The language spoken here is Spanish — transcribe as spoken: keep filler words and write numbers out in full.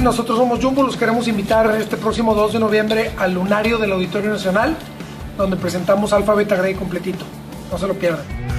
nosotros somos Jumbo, los queremos invitar este próximo dos de noviembre al Lunario del Auditorio Nacional, donde presentamos Alfa Beta Grey completito. No se lo pierdan.